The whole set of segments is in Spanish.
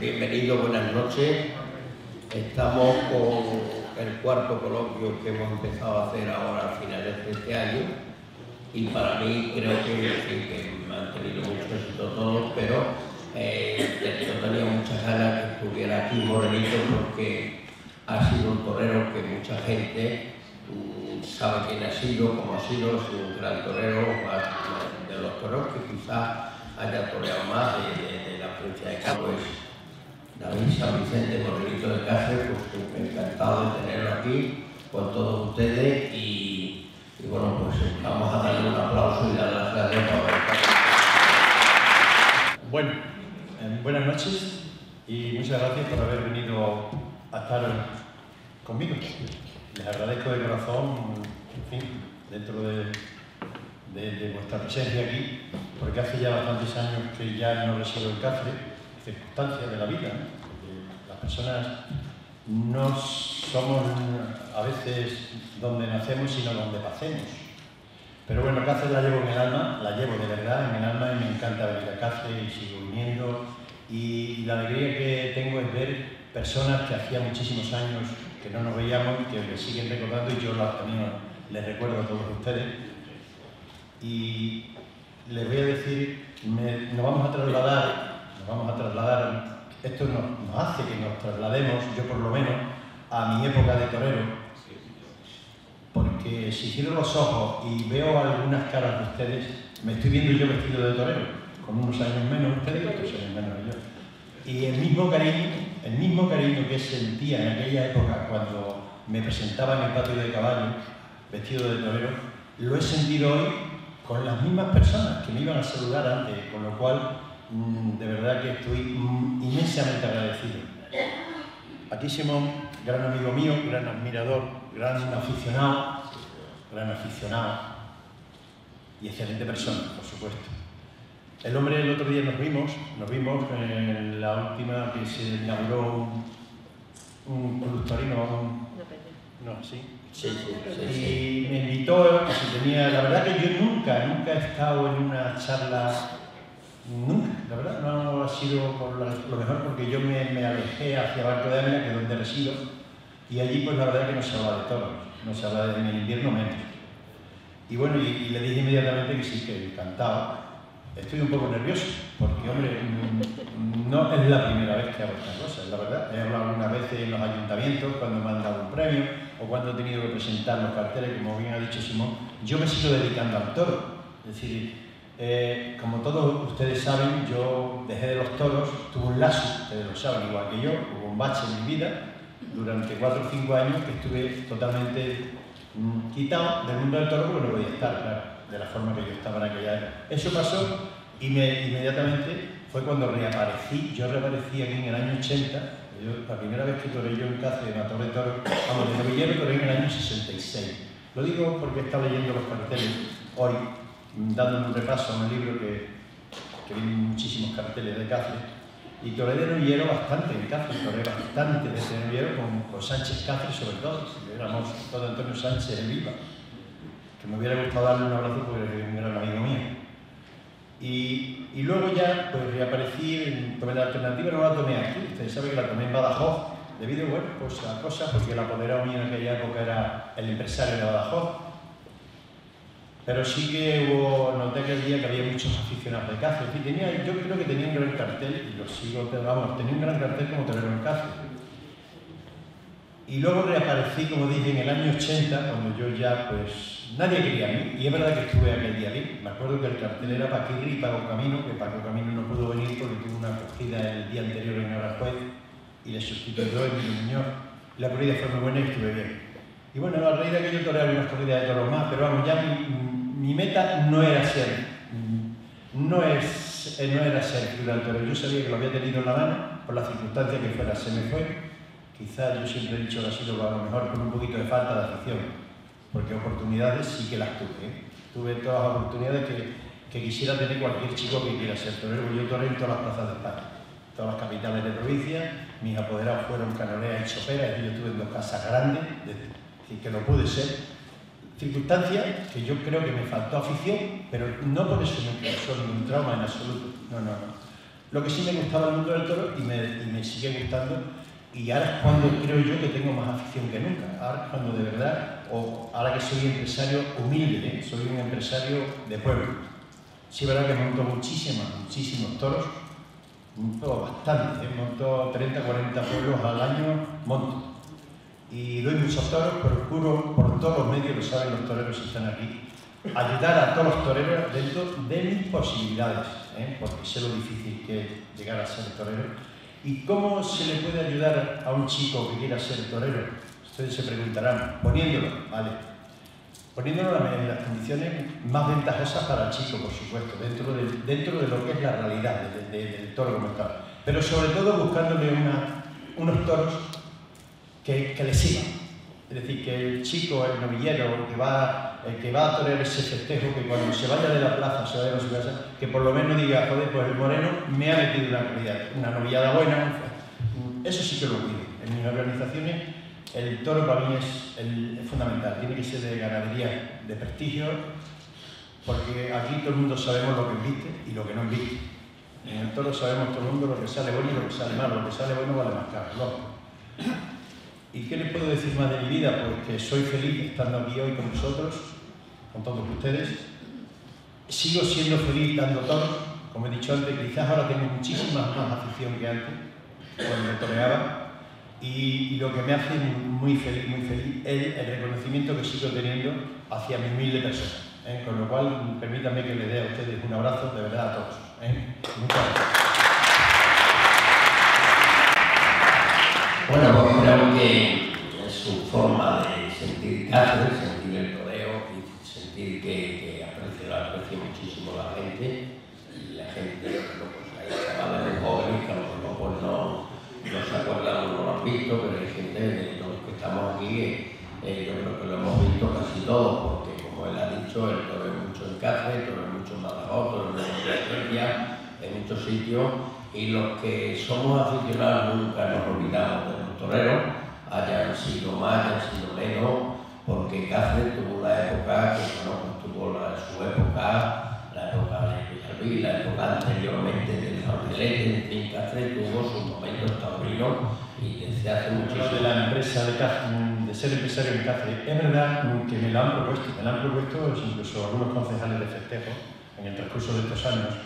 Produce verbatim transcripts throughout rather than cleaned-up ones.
bienvenido, buenas noches. Estamos con el cuarto coloquio que hemos empezado a hacer ahora a finales de este año y para mí creo que, sí, que han tenido mucho éxito todos, pero eh, yo tenía muchas ganas que estuviera aquí Morenito porque ha sido un torero que mucha gente mmm, sabe quién ha sido, cómo ha sido, es un gran torero, de los toreros que quizás haya toreado más de, de, de la provincia de Cáceres. Pues, David San Vicente Morenito de Cáceres, pues encantado de tenerlo aquí con todos ustedes y, y bueno, pues vamos a darle un aplauso y darle las gracias por estar. Bueno, eh, buenas noches y muchas gracias por haber venido a estar conmigo. Les agradezco de corazón, en fin, dentro de, de, de vuestra presencia aquí, porque hace ya bastantes años que ya no resido en Cáceres, circunstancias de la vida, ¿no? Las personas no somos a veces donde nacemos, sino donde pasemos. Pero bueno, Cáceres la llevo en el alma, la llevo de verdad en el alma y me encanta venir a Cáceres y sigo viniendo. Y la alegría que tengo es ver personas que hacía muchísimos años que no nos veíamos, que me siguen recordando y yo también les recuerdo a todos ustedes. Y les voy a decir, me, nos vamos a trasladar, nos vamos a trasladar, esto nos, nos hace que nos traslademos, yo por lo menos, a mi época de torero, porque si cierro los ojos y veo algunas caras de ustedes, me estoy viendo yo vestido de torero, con unos años menos ustedes y otros años menos yo. Y el mismo cariño, el mismo cariño que sentía en aquella época cuando me presentaba en el patio de caballo, vestido de torero, lo he sentido hoy con las mismas personas que me iban a saludar antes, con lo cual mmm, de verdad que estoy mmm, inmensamente agradecido. Aquí Simón, gran amigo mío, gran admirador, gran aficionado, gran aficionado y excelente persona, por supuesto. El hombre, el otro día nos vimos, nos vimos en la última que se inauguró un, un conductorino, un... no, sí. Sí, sí, sí, y sí. me invitó, si tenía, la verdad que yo nunca, nunca he estado en una charla, nunca, la verdad, no ha sido por la, lo mejor porque yo me, me alejé hacia Barco de Ávila, que es donde resido, y allí pues la verdad que no se habla de toros, no se habla de en el invierno menos. Y bueno, y, y le dije inmediatamente que sí, que encantaba. Estoy un poco nervioso, porque hombre, no es la primera vez que hago estas cosas, la verdad. He hablado algunas veces en los ayuntamientos, cuando me han dado un premio, o cuando he tenido que presentar los carteles, como bien ha dicho Simón. Yo me sigo dedicando al toro. Es decir, eh, como todos ustedes saben, yo dejé de los toros, tuve un lazo, ustedes lo saben, igual que yo, hubo un bache en mi vida, durante cuatro o cinco años que estuve totalmente mm, quitado del mundo del toro porque no podía estar, claro, de la forma que yo estaba en aquella época. Eso pasó y me, inmediatamente fue cuando reaparecí. Yo reaparecí aquí en el año ochenta. Yo, la primera vez que toré yo en Cáceres, en la Torre de Toro, vamos, de novillero toré en el año sesenta y seis. Lo digo porque he estado leyendo los carteles hoy, dándole un repaso a un libro que, que vienen muchísimos carteles de Cáceres. Y toré de novillero bastante en Cáceres, toré bastante de novillero con, con Sánchez Cáceres sobre todo. Éramos todo Antonio Sánchez en Viva, que me hubiera gustado darle un abrazo porque es un gran amigo mío. Y, y luego ya pues reaparecí, tomé la alternativa, no la tomé aquí, ustedes saben que la tomé en Badajoz, debido bueno, pues a cosas, porque el apoderado mío en aquella época era el empresario de Badajoz. Pero sí que hubo, noté aquel día que había muchos aficionados de Cáceres, y tenía, yo creo que tenía un gran cartel, y lo sigo, vamos, tenía un gran cartel como torero en Cáceres. Y luego reaparecí, como dije, en el año ochenta, cuando yo ya, pues, nadie quería a mí, y es verdad que estuve aquel día aquí. Me acuerdo que el cartel era Paquirri y Paco Camino, que Paco Camino no pudo venir porque tuvo una acogida el día anterior en Aranjuez, y le sustituyó Emilio Muñoz. La corrida fue muy buena y estuve bien. Y bueno, a raíz de que yo toreaba unas corridas de toros más, pero vamos, ya mi, mi meta no era ser, no, es, no era ser figura del torero. Yo sabía que lo había tenido en la mano, por las circunstancias que fuera, se me fue. Quizás yo siempre he dicho que ha sido a lo mejor con un poquito de falta de afición, porque oportunidades sí que las tuve. ¿eh? Tuve todas las oportunidades que, que quisiera tener cualquier chico que quiera ser torero. Yo toré en todas las plazas de España, todas las capitales de provincia. Mis apoderados fueron Canolea y Chopera, y yo estuve en dos casas grandes, de, que no pude ser. Circunstancias que yo creo que me faltó afición, pero no por eso me causó ningún trauma en absoluto. No, no, no. lo que sí me gustaba el mundo del toro y me, y me sigue gustando, y ahora es cuando creo yo que tengo más afición que nunca, ahora es cuando de verdad, o ahora que soy empresario humilde, ¿eh? Soy un empresario de pueblo. Sí, es verdad que monto muchísimos, muchísimos toros, monto bastante, ¿eh? Monto treinta, cuarenta pueblos al año, monto. Y doy muchos toros, procuro por todos los medios, lo saben los toreros que están aquí, ayudar a todos los toreros dentro de mis posibilidades, ¿eh? Porque sé lo difícil que es llegar a ser torero. ¿Y cómo se le puede ayudar a un chico que quiera ser torero? Ustedes se preguntarán, poniéndolo, ¿vale? Poniéndolo en las condiciones más ventajosas para el chico, por supuesto, dentro de, dentro de lo que es la realidad de, de, del toro como tal. Pero sobre todo buscándole una, unos toros que, que le sigan. Es decir, que el chico, el novillero, que va, el que va a torear ese festejo, que cuando se vaya de la plaza, se vaya a su casa, que por lo menos diga, joder, pues el moreno me ha metido una calidad, una novillada buena. Eso sí que lo cuido. En mis organizaciones, el toro para mí es, el, es fundamental. Tiene que ser de ganadería de prestigio, porque aquí todo el mundo sabemos lo que inviste y lo que no inviste. En el toro sabemos todo el mundo lo que sale bueno y lo que sale malo. Lo que sale bueno vale más caro, ¿no? ¿Y qué les puedo decir más de mi vida? Pues que soy feliz estando aquí hoy con vosotros, con todos ustedes. Sigo siendo feliz dando toros, como he dicho antes, quizás ahora tengo muchísima más afición que antes, cuando toreaba. Y, y lo que me hace muy feliz, muy feliz es el reconocimiento que sigo teniendo hacia mi humilde persona. ¿eh? Con lo cual, permítanme que les dé a ustedes un abrazo de verdad a todos. ¿eh? Muchas gracias. Bueno, pues creo que es su forma de sentir Cáceres, sentir el toreo y sentir que, que aprecia, lo aprecia muchísimo la gente. Y la gente, bueno, pues hay chavales jóvenes que a lo mejor pues no, no se acuerdan o no lo han visto, pero hay gente de los que estamos aquí, eh, yo creo que lo hemos visto casi todos, porque como él ha dicho, el toro es mucho en Cáceres, el toro es mucho en Badajoz, el toro es mucho en Sevilla, en muchos sitios. Y los que somos aficionados nunca nos olvidamos de los toreros, hayan sido más, hayan sido menos, porque Cáceres tuvo una época que bueno, tuvo la, su época, la época de Villalbí, la época anteriormente del Angelete, en fin, Cáceres tuvo sus momentos taurinos y desde hace muchísimo. De la empresa de Cáceres, de ser empresario en Cáceres, es verdad que me lo han propuesto, me lo han propuesto incluso algunos concejales de festejo en el transcurso de estos años.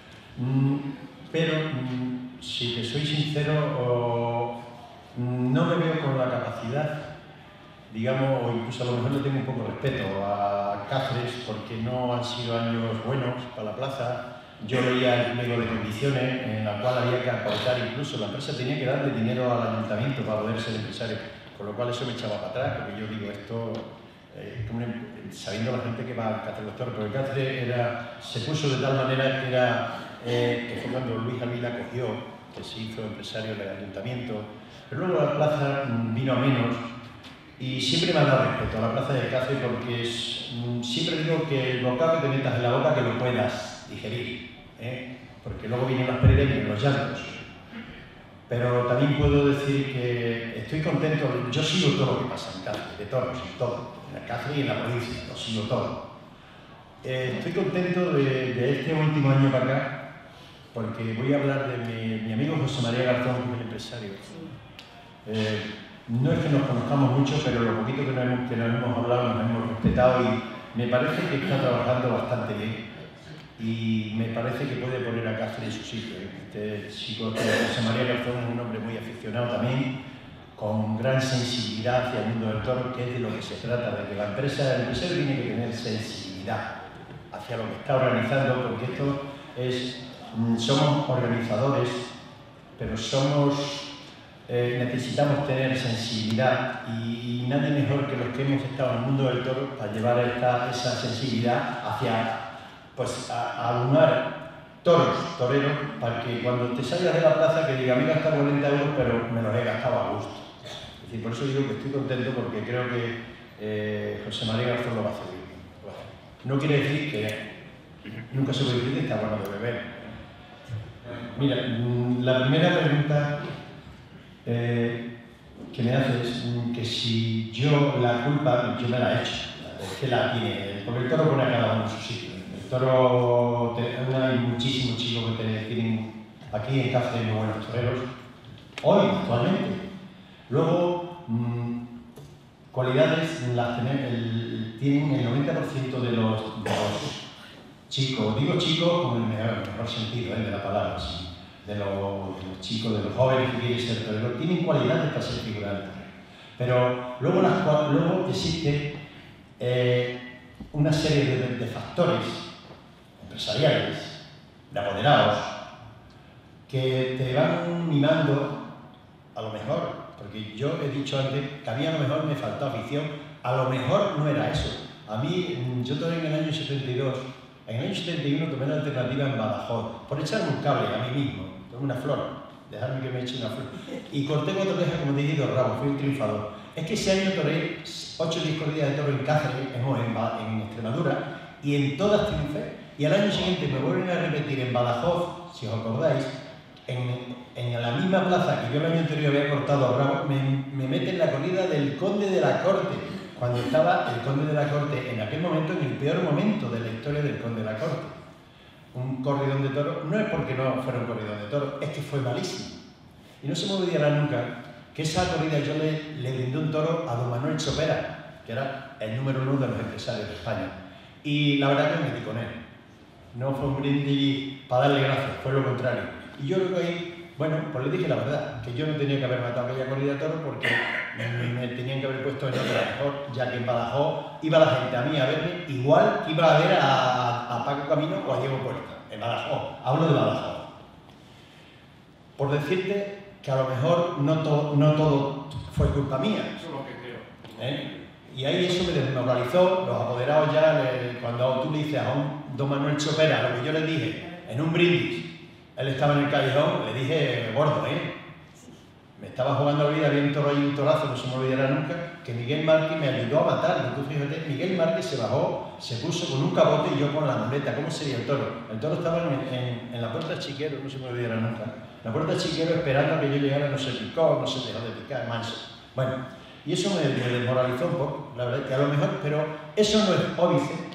Pero, si te soy sincero, o, no me veo con la capacidad, digamos, o incluso a lo mejor le tengo un poco de respeto a Cáceres porque no han sido años buenos para la plaza. Yo leía el pliego de condiciones en la cual había que aportar, incluso la empresa tenía que darle dinero al ayuntamiento para poder ser empresario, con lo cual eso me echaba para atrás, porque yo digo esto, eh, como, sabiendo la gente que va al Cáceres doctor, porque Cáceres era, se puso de tal manera que era... Eh, que fue cuando Luis Ávila cogió, que se hizo empresario del ayuntamiento, pero luego la plaza vino a menos y siempre me ha dado respeto a la plaza de Cáceres porque es, siempre digo que el bocado que te metas en la boca que lo puedas digerir, ¿eh? Porque luego vienen las pérdidas y vienen los llantos. Pero también puedo decir que estoy contento, yo sigo todo lo que pasa en Cáceres, de toros y todo, en Cáceres y en la provincia, lo sigo todo. Eh, estoy contento de, de este último año para acá, porque voy a hablar de mi, mi amigo José María Garzón, que es el empresario. Eh, no es que nos conozcamos mucho, pero lo poquito que nos, hemos, que nos hemos hablado, nos hemos respetado y me parece que está trabajando bastante bien y me parece que puede poner a Cáceres en su sitio. Este chico, José María Garzón, es un hombre muy aficionado también, con gran sensibilidad hacia el mundo del toro, que es de lo que se trata, de que la empresa, el empresario tiene que tener sensibilidad hacia lo que está organizando, porque esto es... Somos organizadores, pero somos, eh, necesitamos tener sensibilidad y, y nadie mejor que los que hemos estado en el mundo del toro para llevar esta, esa sensibilidad hacia, pues, a, a aunar toros, toreros, para que cuando te salgas de la plaza que diga, me he gastado cuarenta euros, pero me los he gastado a gusto. Es decir, por eso digo que estoy contento porque creo que eh, José María Garzón lo va a hacer bien. No quiere decir que nunca se puede decir que está bueno de beber. Mira, la primera pregunta eh, que me haces es que si yo la culpa, yo me la he hecho, es que la tiene, porque el toro pone a cada uno en su sitio. El toro, te, hay muchísimos chicos que te tienen Aquí en Cáceres hay muy buenos toreros, hoy, actualmente. Luego, mmm, cualidades las tienen el, tienen el noventa por ciento de los, de los chicos, digo chicos con el mejor, el mejor sentido ¿eh? de la palabra, sí. de, los, de los chicos, de los jóvenes que quieren ser toreros, tienen cualidades para ser figurantes. Pero luego, las, luego existe eh, una serie de, de factores empresariales, de apoderados, que te van mimando a lo mejor, porque yo he dicho antes que a mí a lo mejor me faltaba afición, a lo mejor no era eso. A mí, yo tomé en el año setenta y dos, en el año setenta y uno tomé la alternativa en Badajoz, por echarme un cable a mí mismo, tomé una flor, dejarme que me eche una flor, y corté cuatro orejas como te digo, rabo, fui un triunfador. Es que ese año toré ocho corridas de toro en Cáceres, en, en, en Extremadura, y en todas triunfé. Y al año siguiente me vuelven a repetir en Badajoz, si os acordáis, en, en la misma plaza que yo el año anterior había cortado rabo, me, me meten la corrida del Conde de la Corte, cuando estaba el Conde de la Corte en aquel momento, en el peor momento de la historia del Conde de la Corte. Un corridón de toro, no es porque no fuera un corridón de toro, es que fue malísimo. Y no se me olvidará nunca que esa corrida yo le, le brindé un toro a don Manuel Chopera, que era el número uno de los empresarios de España. Y la verdad que me metí con él. No fue un brindis para darle gracias, fue lo contrario. Y yo creo que ahí, bueno, pues le dije la verdad, que yo no tenía que haber matado aquella corrida de toro porque me, me tenían que haber puesto en otra mejor, ya que en Badajoz iba la gente a mí a verme igual que iba a ver a, a Paco Camino o a Diego Puerta, en Badajoz. Hablo de Badajoz. Por decirte que a lo mejor no, to, no todo fue culpa mía. Eso es lo que creo. ¿Eh? Y ahí eso me desmoralizó, los apoderados ya, le, cuando tú le dices a un don Manuel Chopera lo que yo le dije en un brindis, él estaba en el callejón, le dije, gordo, ¿eh? Me estaba jugando la vida, había un toro ahí, un torazo, no se me olvidará nunca, que Miguel Márquez me ayudó a matarlo. Tú fíjate, Miguel Márquez se bajó, se puso con un cabote y yo con la muleta. ¿Cómo sería el toro? El toro estaba en, en, en la puerta de Chiquero, no se me olvidará nunca. La puerta de Chiquero esperando a que yo llegara, no se picó, no se dejó de picar, manso. Bueno, y eso me, me desmoralizó un poco, la verdad, que a lo mejor, pero eso no es óbice.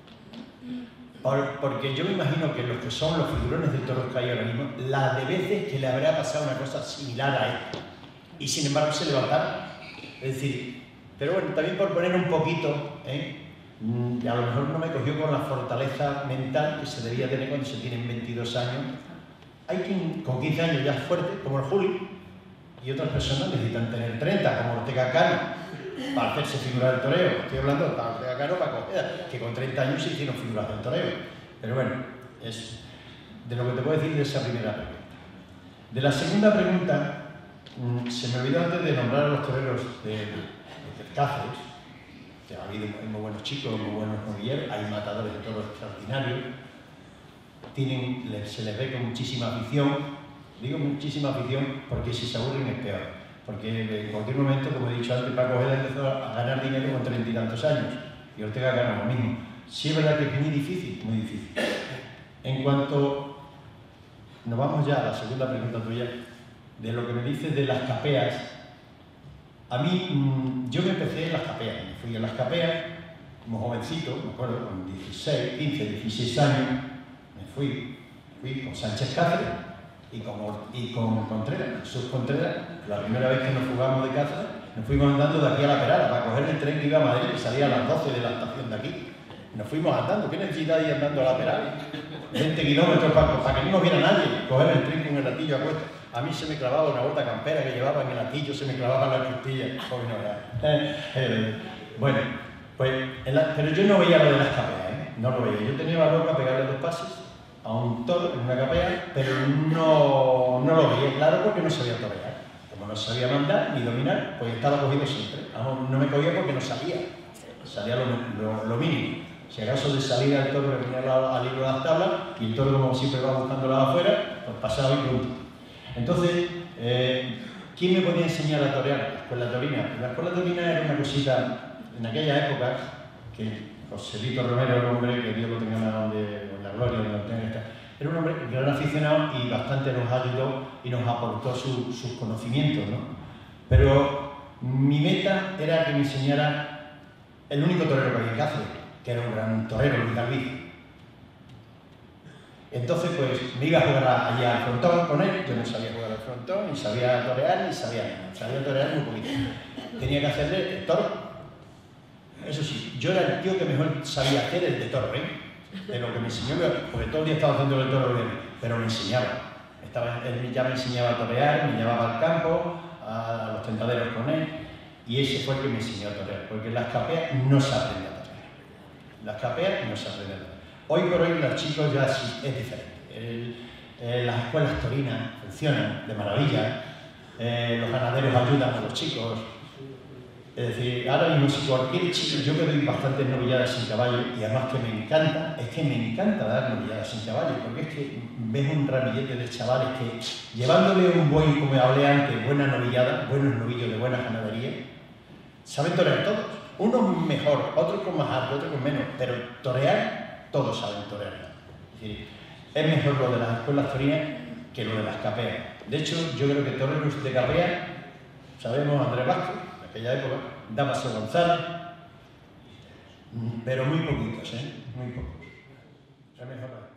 Por, porque yo me imagino que los que son los figurones del toro que hay ahora mismo, la de veces que le habrá pasado una cosa similar a él. Y sin embargo se levantaron. Es decir, pero bueno, también por poner un poquito, ¿eh? a lo mejor no me cogió con la fortaleza mental que se debía tener cuando se tienen veintidós años. Hay quien con quince años ya es fuerte, como el Juli, y otras personas necesitan tener treinta, como Ortega Cano, para hacerse figura del toreo. Estoy hablando de Ortega Cano para coger, que con treinta años se hicieron figuras del toreo. Pero bueno, es de lo que te puedo decir de esa primera pregunta. De la segunda pregunta, se me olvidó antes de nombrar a los toreros de, de, de Cáceres, que ha habido muy buenos chicos, muy buenos novilleros, hay matadores de toros extraordinarios, tienen, se les ve con muchísima afición. Digo muchísima afición porque si se aburren es peor. Porque en cualquier momento, como he dicho antes, Paco Ojeda empezó a ganar dinero con treinta y tantos años. Y Ortega gana lo mismo. Sí es verdad que es muy difícil, muy difícil. En cuanto... Nos vamos ya a la segunda pregunta tuya. De lo que me dices de las capeas. A mí, yo me empecé en las capeas. Me fui a las capeas como jovencito, me acuerdo, con dieciséis, quince, dieciséis años. Me fui, fui con Sánchez Cáceres y con, y con Contreras, Jesús Contreras. La primera vez que nos fugamos de Cáceres, nos fuimos andando de aquí a La Perala para coger el tren que iba a Madrid, que salía a las doce de la estación de aquí. Y nos fuimos andando. ¿Qué necesidad de ir andando a La Perala? veinte kilómetros para, para que no nos viera nadie, coger el tren con el latillo a cuesta. A mí se me clavaba una bota campera que llevaba en el latillo, se me clavaba en la costilla. Eh, eh, bueno, pues, la, pero yo no veía lo de las capeas, ¿eh? No lo veía. Yo tenía valor para pegarle dos pases a un toro en una capea, pero no, no lo veía claro porque no sabía torear. Como no sabía mandar ni dominar, pues estaba cogido siempre. No, no me cogía porque no sabía. Salía lo, lo, lo mínimo. Si acaso de salida el toro le ponía al hilo de las tablas y el toro, como siempre va buscándolas afuera, pues pasaba y punto. Entonces, eh, ¿quién me podía enseñar a torear? La escuela torina. La escuela torina era una cosita, en aquella época, que Joselito Romero era un hombre que Dios lo tenga en la gloria, donde lo tenga que estar. Era un hombre gran aficionado y bastante nos ayudó y nos aportó su, sus conocimientos, ¿no? Pero mi meta era que me enseñara el único torero que había en Cáceres, que era un gran torero, Luis Galviz. Entonces, pues, me iba a jugar allá al frontón con él, yo no sabía jugar al frontón, ni sabía torear, ni sabía nada, sabía torear muy poquito. Tenía que hacerle el toro. Eso sí, yo era el tío que mejor sabía hacer el de toro, ¿eh? De lo que me enseñó, porque todo el día estaba haciendo el toro bien, pero me enseñaba. Estaba, él ya me enseñaba a torear, me llevaba al campo, a los tentaderos con él, y ese fue el que me enseñó a torear, porque las capeas no se aprende a torear. Las capeas no se aprenden a torear. Hoy por hoy los chicos ya sí, es diferente. El, eh, las escuelas torinas funcionan de maravilla, eh, los ganaderos ayudan a los chicos. Es decir, ahora mismo si cualquier chico, yo que doy bastantes novilladas sin caballo, y además que me encanta, es que me encanta dar novilladas sin caballo, porque es que ves un ramillete de chavales que, llevándole un buen, como hablé antes, buena novillada, buenos novillos de buena ganadería, saben torear todos. Unos mejor, otros con más arte, otros con menos, pero torear, todos saben torear. Es decir, es mejor lo de las escuelas torinas que lo de las capeas. De hecho, yo creo que toreros de capea, sabemos Andrés Vázquez, en aquella época, Damaso González, pero muy poquitos, ¿eh? Muy pocos. Es mejor.